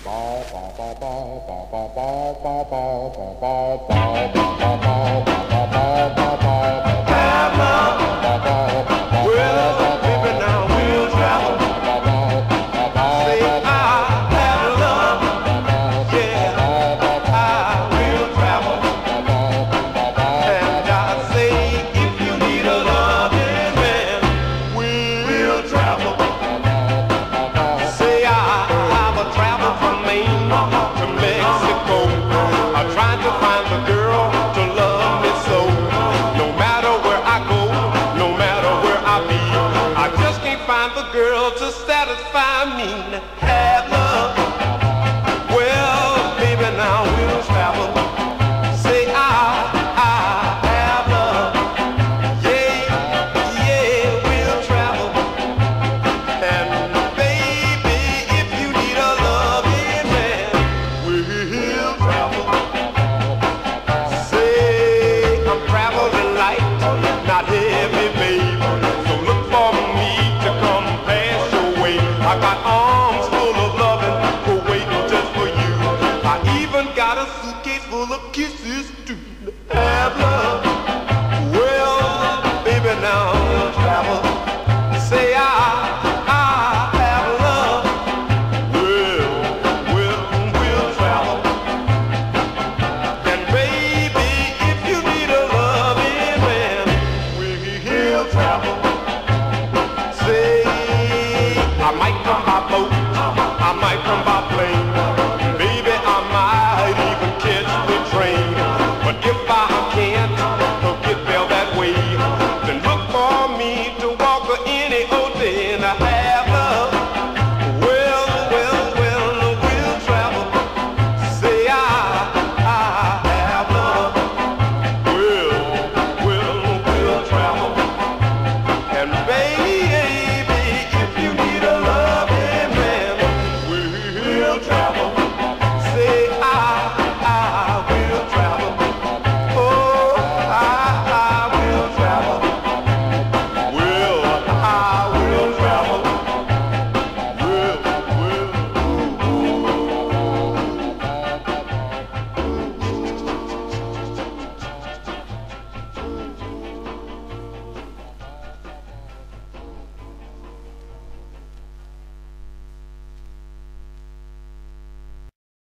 Well, baby, now we'll travel. Say I have love. Yeah, I will travel. And I say if you need a loving man, we'll travel. Say I will travel from Maine to Mexico. I'm trying to find the girl to love me so. No matter where I go, no matter where I be, I just can't find the girl to satisfy me. Have love. Well, baby, now we'll travel. Say I have love. Yeah, yeah, we'll travel. And baby, if you need a loving man, we'll travel. Say I'm traveling light, not heavy, babe. So look for me to come past your way. I got arms full of loving, waiting just for you. I even got a suitcase full of kisses too. Have love. Well, baby, now we'll travel. Say I have love. We'll travel. And baby, if you need a loving man, we'll travel. Say I might come by boat, I might come by plane.